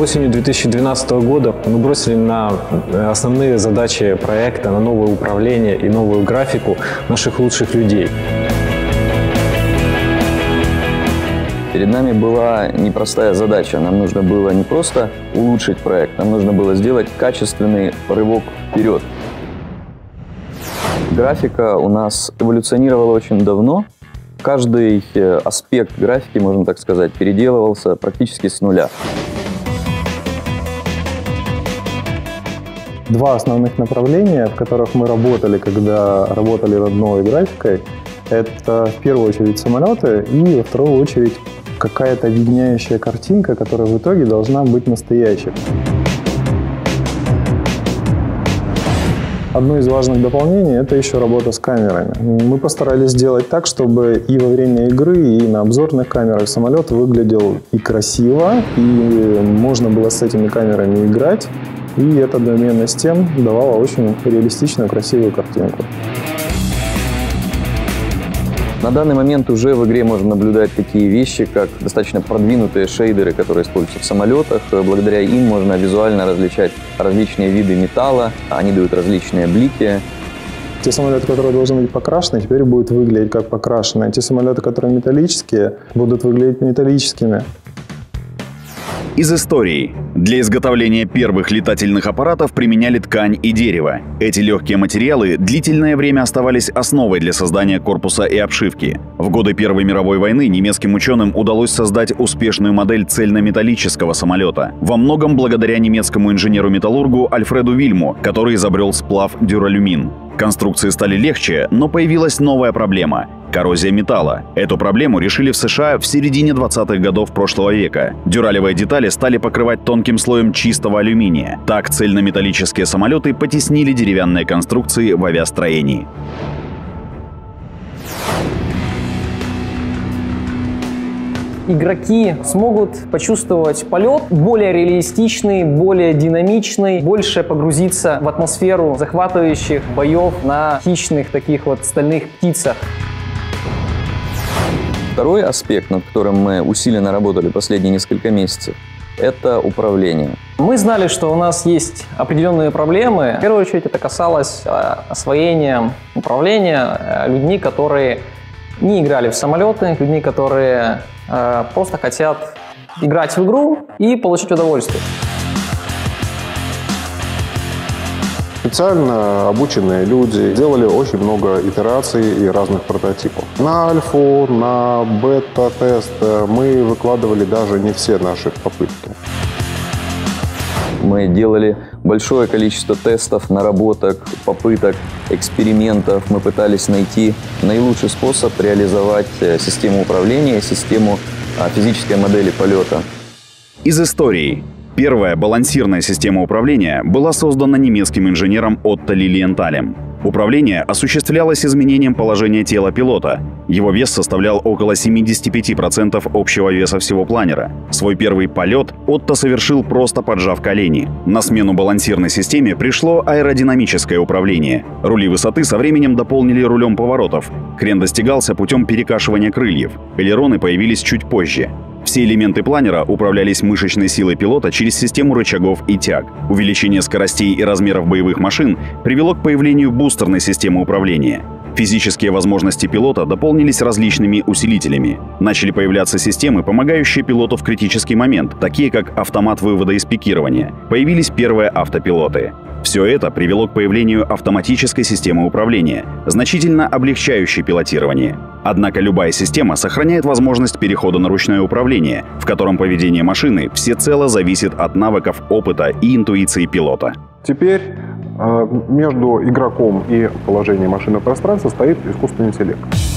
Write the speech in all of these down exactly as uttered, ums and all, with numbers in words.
Осенью две тысячи двенадцатого года мы бросили на основные задачи проекта, на новое управление и новую графику наших лучших людей. Перед нами была непростая задача. Нам нужно было не просто улучшить проект, нам нужно было сделать качественный рывок вперед. Графика у нас эволюционировала очень давно. Каждый аспект графики, можно так сказать, переделывался практически с нуля. Два основных направления, в которых мы работали, когда работали над новой графикой, это в первую очередь самолеты и во вторую очередь какая-то видняющая картинка, которая в итоге должна быть настоящей. Одно из важных дополнений – это еще работа с камерами. Мы постарались сделать так, чтобы и во время игры, и на обзорных камерах самолет выглядел и красиво, и можно было с этими камерами играть. И эта одновременно с тем давала очень реалистичную, красивую картинку. На данный момент уже в игре можно наблюдать такие вещи, как достаточно продвинутые шейдеры, которые используются в самолетах. Благодаря им можно визуально различать различные виды металла, они дают различные блики. Те самолеты, которые должны быть покрашены, теперь будут выглядеть как покрашенные. Те самолеты, которые металлические, будут выглядеть металлическими. Из истории. Для изготовления первых летательных аппаратов применяли ткань и дерево. Эти легкие материалы длительное время оставались основой для создания корпуса и обшивки. В годы Первой мировой войны немецким ученым удалось создать успешную модель цельнометаллического самолета. Во многом благодаря немецкому инженеру-металлургу Альфреду Вильму, который изобрел сплав дюралюмин. Конструкции стали легче, но появилась новая проблема – коррозия металла. Эту проблему решили в США в середине двадцатых годов прошлого века. Дюралевые детали стали покрывать тонким слоем чистого алюминия. Так цельнометаллические самолеты потеснили деревянные конструкции в авиастроении. Игроки смогут почувствовать полет более реалистичный, более динамичный, больше погрузиться в атмосферу захватывающих боев на хищных таких вот стальных птицах. Второй аспект, над которым мы усиленно работали последние несколько месяцев, это управление. Мы знали, что у нас есть определенные проблемы. В первую очередь это касалось освоения управления людьми, которые не играли в самолеты, людьми, которые э, просто хотят играть в игру и получить удовольствие. Специально обученные люди делали очень много итераций и разных прототипов. На альфу, на бета-тест мы выкладывали даже не все наши попытки. Мы делали большое количество тестов, наработок, попыток, экспериментов. Мы пытались найти наилучший способ реализовать систему управления, систему физической модели полета. Из истории. Первая балансирная система управления была создана немецким инженером Отто Лилиенталем. Управление осуществлялось изменением положения тела пилота. Его вес составлял около семидесяти пяти процентов общего веса всего планера. Свой первый полет Отто совершил, просто поджав колени. На смену балансирной системе пришло аэродинамическое управление. Рули высоты со временем дополнили рулем поворотов. Крен достигался путем перекашивания крыльев. Элероны появились чуть позже. Все элементы планера управлялись мышечной силой пилота через систему рычагов и тяг. Увеличение скоростей и размеров боевых машин привело к появлению бустерной системы управления. Физические возможности пилота дополнились различными усилителями. Начали появляться системы, помогающие пилоту в критический момент, такие как автомат вывода из пикирования. Появились первые автопилоты. Все это привело к появлению автоматической системы управления, значительно облегчающей пилотирование. Однако любая система сохраняет возможность перехода на ручное управление, в котором поведение машины всецело зависит от навыков, опыта и интуиции пилота. Теперь э, между игроком и положением машины в пространстве стоит искусственный интеллект.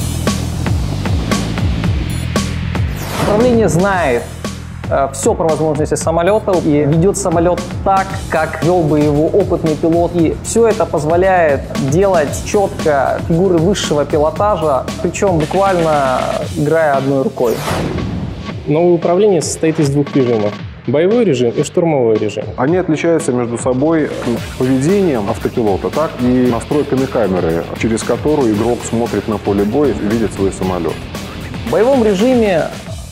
Управление знает э, все про возможности самолета и ведет самолет так, как вел бы его опытный пилот. И все это позволяет делать четко фигуры высшего пилотажа, причем буквально играя одной рукой. Новое управление состоит из двух режимов. Боевой режим и штурмовой режим. Они отличаются между собой поведением автопилота, так и настройками камеры, через которую игрок смотрит на поле боя и видит свой самолет. В боевом режиме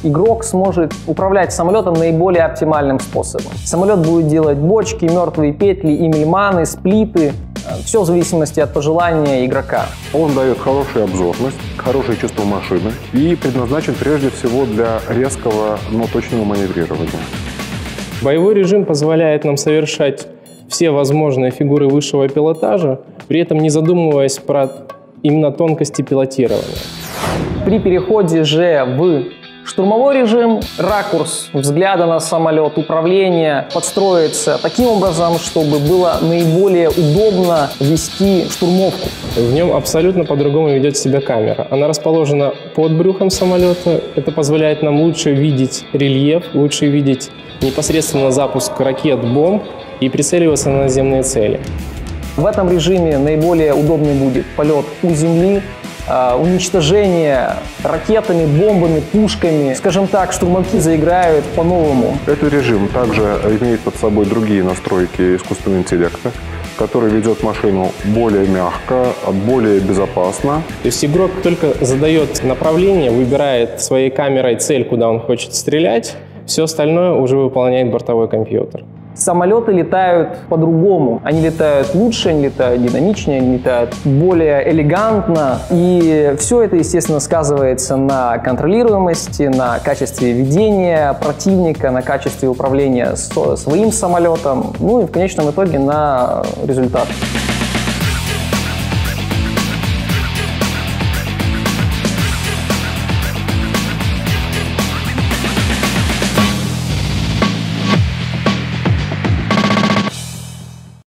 игрок сможет управлять самолетом наиболее оптимальным способом. Самолет будет делать бочки, мертвые петли, имельманы, сплиты. Все в зависимости от пожелания игрока. Он дает хорошую обзорность, хорошее чувство машины и предназначен прежде всего для резкого, но точного маневрирования. Боевой режим позволяет нам совершать все возможные фигуры высшего пилотажа, при этом не задумываясь про именно тонкости пилотирования. При переходе же в штурмовой режим ракурс взгляда на самолет, управление подстроится таким образом, чтобы было наиболее удобно вести штурмовку. В нем абсолютно по-другому ведет себя камера. Она расположена под брюхом самолета. Это позволяет нам лучше видеть рельеф, лучше видеть непосредственно запуск ракет, бомб и прицеливаться на наземные цели. В этом режиме наиболее удобный будет полет у земли, уничтожение ракетами, бомбами, пушками. Скажем так, штурмовики заиграют по-новому. Этот режим также имеет под собой другие настройки искусственного интеллекта, который ведет машину более мягко, более безопасно. То есть игрок только задает направление, выбирает своей камерой цель, куда он хочет стрелять, все остальное уже выполняет бортовой компьютер. Самолеты летают по-другому. Они летают лучше, они летают динамичнее, они летают более элегантно. И все это, естественно, сказывается на контролируемости, на качестве ведения противника, на качестве управления своим самолетом, ну и в конечном итоге на результат.